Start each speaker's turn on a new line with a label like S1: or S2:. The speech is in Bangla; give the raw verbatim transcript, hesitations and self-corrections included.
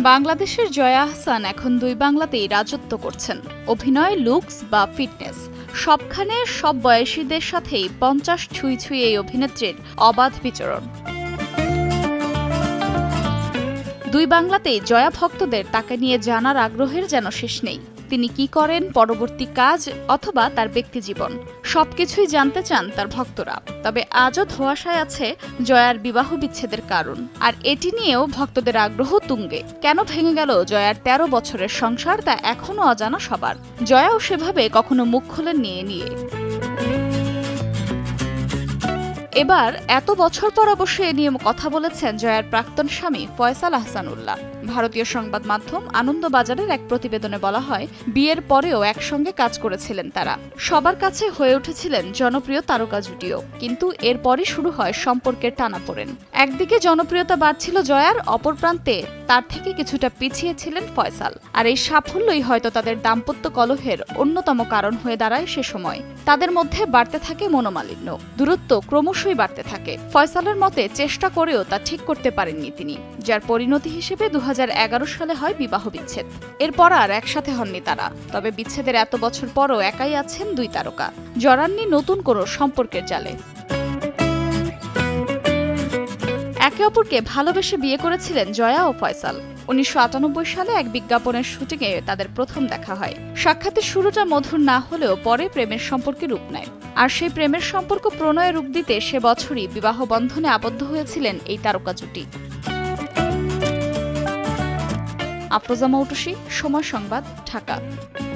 S1: বাংলাদেশের জয়া আহসান এখন দুই বাংলাতেই রাজত্ব করছেন। অভিনয়, লুকস বা ফিটনেস সবখানে সব বয়সীদের সাথেই পঞ্চাশ ছুঁই ছুঁই এই অভিনেত্রীর অবাধ বিচরণ। দুই বাংলাতেই জয়া ভক্তদের তাকে নিয়ে জানার আগ্রহের যেন শেষ নেই। তিনি কি করেন, পরবর্তী কাজ অথবা তার ব্যক্তিজীবন সবকিছুই জানতে চান তার ভক্তরা। তবে আজও ধোঁয়াশায় আছে জয়ার বিবাহ বিচ্ছেদের কারণ, আর এটি নিয়েও ভক্তদের আগ্রহ তুঙ্গে। কেন ভেঙে গেল জয়ার তেরো বছরের সংসার তা এখনো অজানা সবার। জয়াও সেভাবে কখনো মুখ খোলেননি এ নিয়ে। এবার এত বছর পর অবশ্য এ নিয়ে কথা বলেছেন জয়ার প্রাক্তন স্বামী ফয়সাল আহসান। ভারতীয় সংবাদ মাধ্যম আনন্দবাজারের এক প্রতিবেদনে বলা হয়, বিয়ের পরেও একসঙ্গে কাজ করেছিলেন তারা। সবার কাছে হয়ে উঠেছিলেন জনপ্রিয় তারকা জুটিও, কিন্তু এরপরই শুরু হয় সম্পর্কের টানাপোড়েন। একদিকে জনপ্রিয়তা বাড়ছিল জয়ার, অপর প্রান্তে তার থেকে কিছুটা পিছিয়ে ছিলেন ফয়সাল। আর এই সাফল্যই হয়তো তাদের দাম্পত্য কলহের অন্যতম কারণ হয়ে দাঁড়ায় সে সময়। তাদের মধ্যে বাড়তে থাকে মনোমালিন্য, দূরত্ব ক্রমশই বাড়তে থাকে। ফয়সালের মতে চেষ্টা করেও তা ঠিক করতে পারেননি তিনি, যার পরিণতি হিসেবে দু হাজার এগারো সালে হয় বিবাহ বিচ্ছেদ। এরপর আর একসাথে হননি তারা। তবে বিচ্ছেদের এত বছর পরও একাই আছেন দুই তারকা, জড়াননি নতুন কোনো সম্পর্কের জালে। একে অপরকে ভালোবেসে বিয়ে করেছিলেন জয়া ও ফয়সাল। উনিশশো আটানব্বই সালে এক বিজ্ঞাপনের শুটিংয়ে তাদের প্রথম দেখা হয়। সাক্ষাতের শুরুটা মধুর না হলেও পরে প্রেমের সম্পর্কে রূপ নেয়। আর সেই প্রেমের সম্পর্ক প্রণয়ে রূপ দিতে সে বছরই বিবাহ বন্ধনে আবদ্ধ হয়েছিলেন এই তারকা জুটি। আফরোজা মৌটুসী, সময় সংবাদ, ঢাকা।